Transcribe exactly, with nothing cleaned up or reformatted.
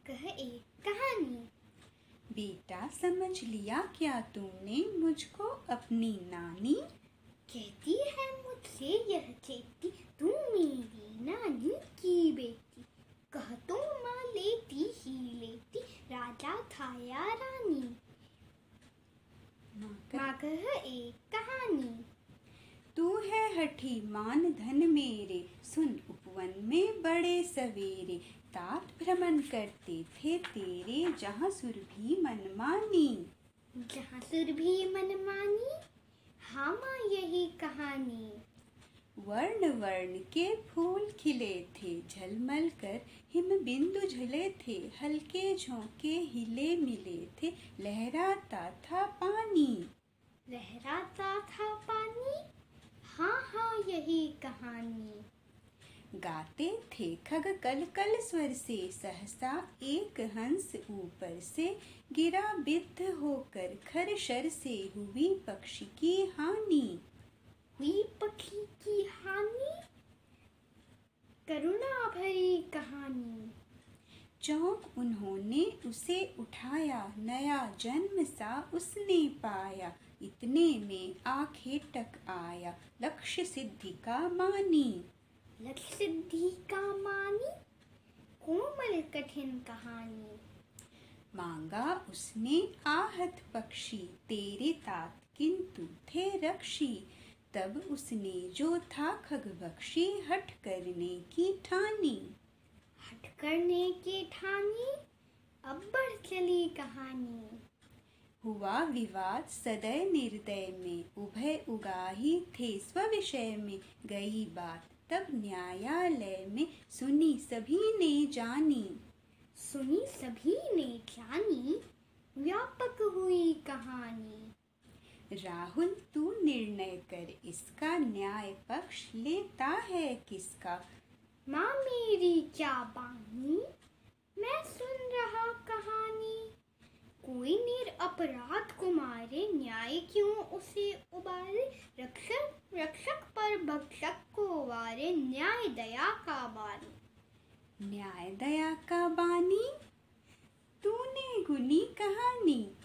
कह एक कहानी। बेटा समझ लिया क्या तूने मुझको अपनी नानी? कहती है मुझसे यह चेती, तू मेरी नानी की बेटी। कह तो माँ लेती ही लेती, राजा था या रानी। माँ कह एक कहानी। तू है हठी मान धन मेरे, सुन उपवन में बड़े सवेरे। तात भ्रमण करते थे तेरे, जहाँ सुरभि मनमानी। जहाँ सुरभि मनमानी, हाँ माँ यही कहानी। वर्ण वर्ण के फूल खिले थे, झलमल कर हिम बिंदु झले थे। हल्के झोंके हिले मिले थे, लहराता था पानी। लहराता था पानी, हाँ हाँ यही कहानी। गाते थे खग कल कल स्वर से, सहसा एक हंस ऊपर से गिरा बिद्ध होकर खर शर से। हुई पक्षी की हानि। हुई पक्षी की हानि, करुणा भरी कहानी। चौंक उन्होंने उसे उठाया, नया जन्म सा उसने पाया। इतने में आंखें टक आया, लक्ष्य सिद्धि का मानी। लक्ष्य सिद्धि का मानी, कोमल कठिन कहानी। मांगा उसने आहत पक्षी, तेरे तात किंतु थे रक्षी। तब उसने जो था खग बख्शी, हठ करने की ठानी। हठ करने की ठानी, अब बढ़ चली कहानी। हुआ विवाद सदय निर्दय में, उभय उगाही थे स्विषय में। गई बात तब न्यायालय में, सुनी सभी ने जानी। सुनी सभी ने जानी, व्यापक हुई कहानी। राहुल तू निर्णय कर इसका, न्याय पक्ष लेता है किसका। माँ मेरी क्या बानी, मैं सुन रहा कहानी। कोई निरपराध को मारे, न्याय क्यों उसे उबारे। रक्षक रक्षक पर भक्षक को वारे, न्याय दया का बानी। न्याय दया का बानी, तूने गुनी कहानी।